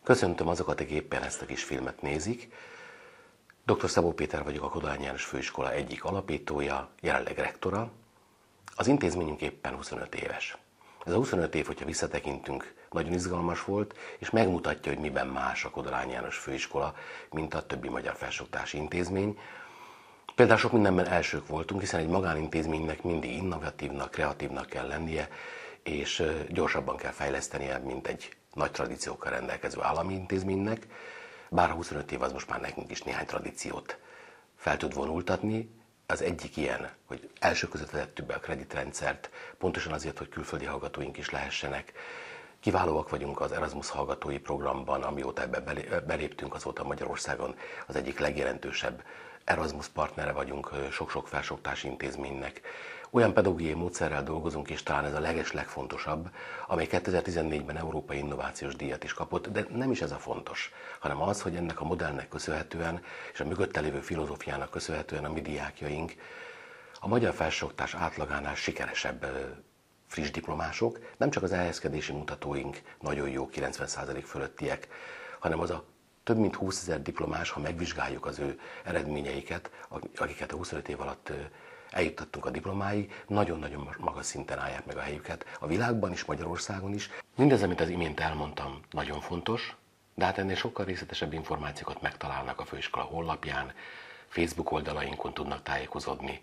Köszöntöm azokat, akik éppen ezt a kis filmet nézik. Dr. Szabó Péter vagyok, a Kodály János Főiskola egyik alapítója, jelenleg rektora. Az intézményünk éppen 25 éves. Ez a 25 év, hogyha visszatekintünk, nagyon izgalmas volt, és megmutatja, hogy miben más a Kodály János Főiskola, mint a többi magyar felsőoktatási intézmény. Például sok mindenben elsők voltunk, hiszen egy magánintézménynek mindig innovatívnak, kreatívnak kell lennie, és gyorsabban kell fejlesztenie, mint egy nagy tradíciókkal rendelkező állami intézménynek, bár a 25 év az most már nekünk is néhány tradíciót fel tud vonultatni. Az egyik ilyen, hogy első között vezettük be a kreditrendszert, pontosan azért, hogy külföldi hallgatóink is lehessenek. Kiválóak vagyunk az Erasmus hallgatói programban, amióta ebbe beléptünk, azóta Magyarországon az egyik legjelentősebb Erasmus partnere vagyunk sok-sok felsőoktatási intézménynek. Olyan pedagógiai módszerrel dolgozunk, és talán ez a legfontosabb, amely 2014-ben Európai Innovációs Díjat is kapott, de nem is ez a fontos, hanem az, hogy ennek a modellnek köszönhetően, és a mögötte lévő filozófiának köszönhetően a mi diákjaink a magyar felsőoktatás átlagánál sikeresebb friss diplomások, nem csak az elhelyezkedési mutatóink nagyon jó, 90% fölöttiek, hanem az a több mint 20 000 diplomás, ha megvizsgáljuk az ő eredményeiket, akiket a 25 év alatt eljuttattunk a diplomáig, nagyon-nagyon magas szinten állják meg a helyüket a világban is, Magyarországon is. Mindez, amit az imént elmondtam, nagyon fontos, de hát ennél sokkal részletesebb információkat megtalálnak a főiskola honlapján, Facebook oldalainkon tudnak tájékozódni.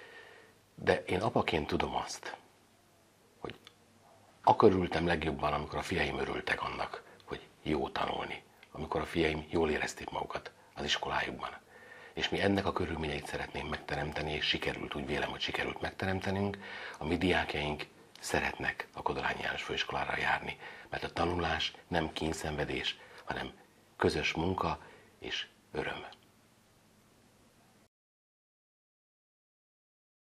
De én apaként tudom azt, hogy akkor örültem legjobban, amikor a fiaim örültek annak, hogy jó tanulni, amikor a fiaim jól érezték magukat az iskolájukban. És mi ennek a körülményeit szeretnénk megteremteni, és sikerült, úgy vélem, hogy sikerült megteremtenünk. A mi diákjaink szeretnek a Kodály János Főiskolára járni, mert a tanulás nem kényszenvedés, hanem közös munka és öröm.